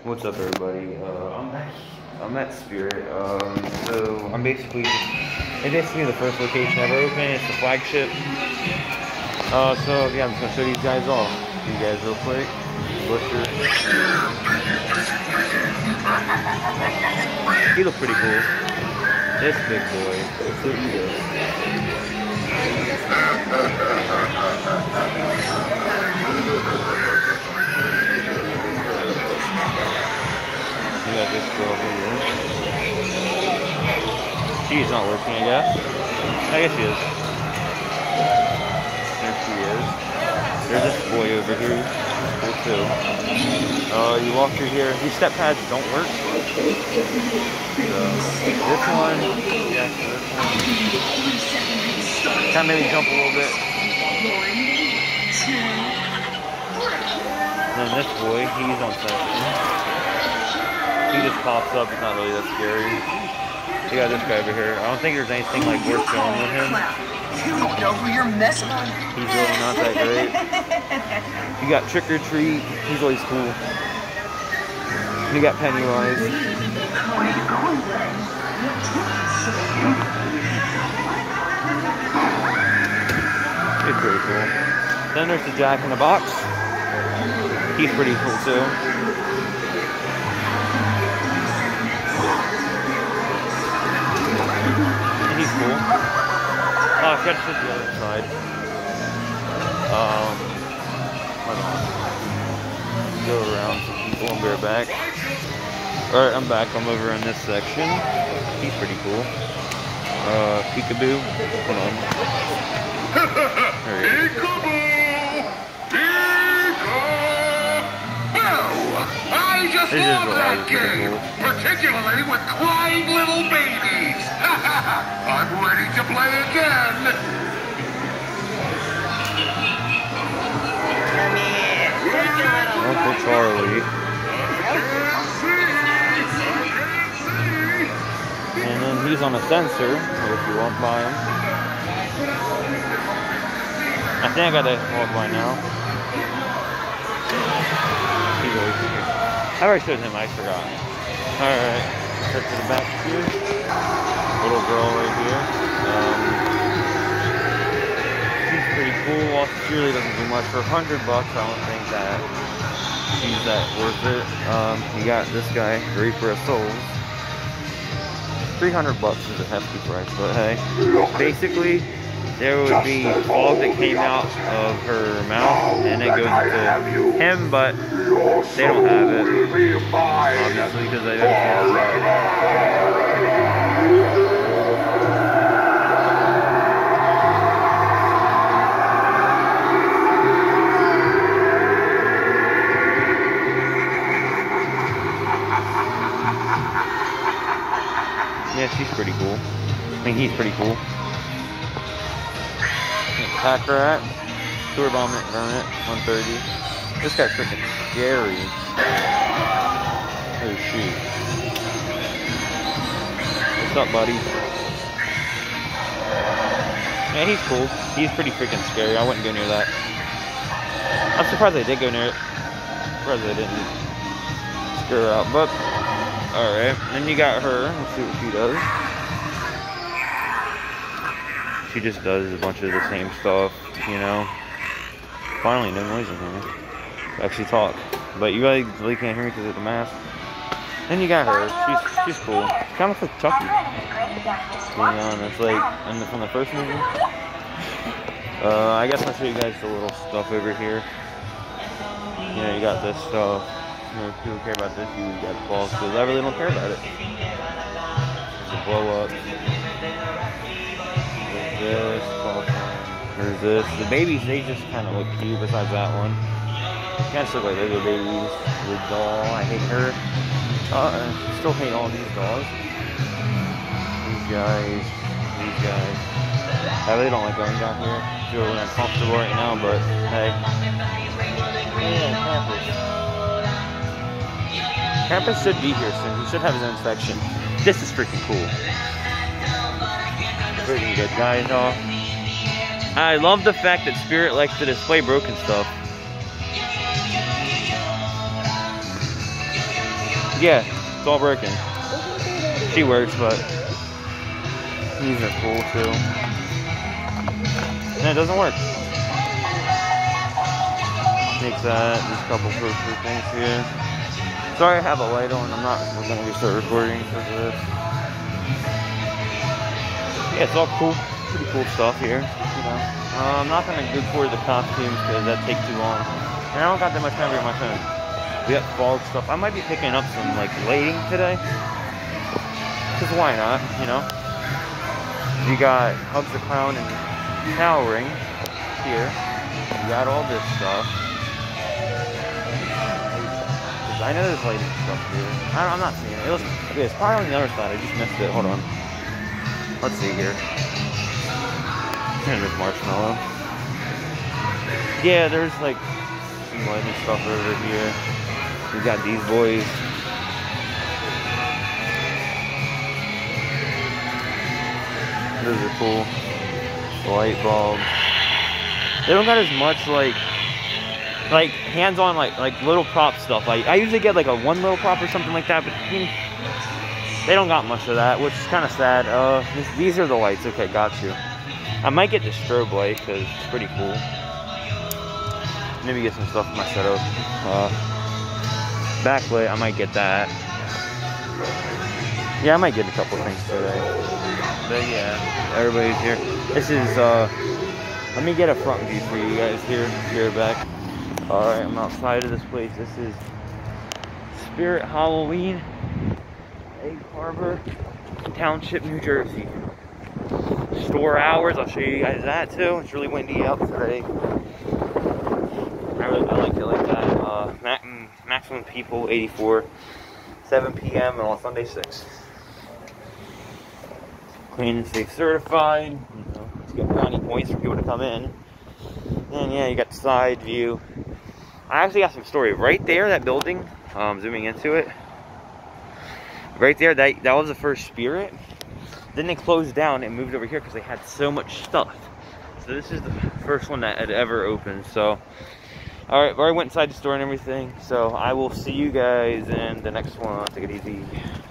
What's up, everybody? I'm at Spirit. So I'm basically it's basically the first location ever open. It's the flagship. So yeah, I'm just gonna show these guys off. You guys real quick. Butcher. He looks pretty cool. This big boy. Let's see what he does. You got this girl here. She's not working, I guess. I guess she is. There she is. There's this boy over here. Cool too. You walk through here. These step pads don't work. So, this one. Yeah, this one. Kind of made me jump a little bit. And then this boy, he's on session. He just pops up, it's not really that scary. You got this guy over here. I don't think there's anything like worth showing with him. You don't know who you're messing with. He's really not that great. You got Trick or Treat, he's always cool. You got Pennywise. He's pretty cool. Then there's the Jack in the Box. He's pretty cool too. He's cool. Oh, I forgot to shoot the other side. Hold on. Go around some people and bear back. Alright, I'm back. I'm over in this section. He's pretty cool. Peekaboo. Hold on. There he is. I just love that game, particularly with crying little babies. I'm ready to play again. Uncle Charlie. And then he's on a sensor, if you walk by him. I think I gotta walk by now. He's always here. I already showed him, I forgot. Alright, cut to the back here. Little girl right here. She's pretty cool. Also, she really doesn't do much. For $100, I don't think that she's that worth it. You got this guy, Reaper of Souls. $300 is a hefty price, but hey. Basically, there would be fog that came out of her mouth, and it goes into him, but they don't have it, obviously, because they don't have it. Yeah, she's pretty cool. I mean, he's pretty cool. Pack Rat, Sewer Vomit, Vermit, 130. This guy's freaking scary. Oh shoot. What's up, buddy? Yeah, he's cool. He's pretty freaking scary. I wouldn't go near that. I'm surprised they did go near it. Surprised they didn't scare her out, but alright. Then you got her. Let's see what she does. She just does a bunch of the same stuff, you know. Finally, no noise in here. Actually talk. But you guys really can't hear me because of the mask. Then you got her. She's cool. Kind of like Chucky. To be honest, like from the first movie. I guess I'll show you guys the little stuff over here. You know, you got this stuff. You know, if people care about this, you got the balls, because I really don't care about it. The blow up. This, there's this. The babies, they just kind of look cute besides that one. They kind of look like Lego babies. The doll, I hate her. Still hate all these dolls. These guys. I really don't like going down here. I feel really uncomfortable right now, but hey. Yeah, Krampus should be here soon. He should have his own section. This is freaking cool. Pretty good guys, y'all. I love the fact that Spirit likes to display broken stuff. Yeah, it's all broken. She works, but these are cool too. And it doesn't work. Takes that. There's a couple poster things here. Sorry I have a light on. I'm not going to start recording because of this. Yeah, it's all cool. Pretty cool stuff here. You know. I'm not going to go for the costumes because that takes too long. And I don't got that much memory on my phone. We got fog stuff. I might be picking up some like lighting today. Because why not, you know? You got Hugs the Clown and Towering here. You got all this stuff. I know there's lighting stuff here. I'm not seeing it. It's probably on the other side. I just missed it. Hold on. Let's see here. Here's Marshmallow. Yeah, there's like some lighting stuff over here. We got these boys. Those are cool. The light bulbs. They don't got as much like hands-on like little prop stuff. I usually get like a one little prop or something like that, but they don't got much of that, which is kind of sad. These are the lights. Okay, got you. I might get the strobe light because it's pretty cool. Maybe get some stuff for my setup. Backlight, I might get that. Yeah, I might get a couple things today. But yeah, everybody's here. This is let me get a front view for you guys here back. Alright, I'm outside of this place. This is Spirit Halloween, Egg Harbor Township, New Jersey. Store hours, I'll show you guys that too. It's really windy out today. I like it like that. Maximum people, 84. 7 p.m. and on Sunday, 6. Clean and safe certified. You know, it's got brownie points for people to come in. And yeah, you got the side view. I actually got some story right there. That building, zooming into it, right there. That was the first Spirit. Then they closed down and moved over here because they had so much stuff. So this is the first one that had ever opened. So, all right, I already went inside the store and everything. So I will see you guys in the next one. Take it easy.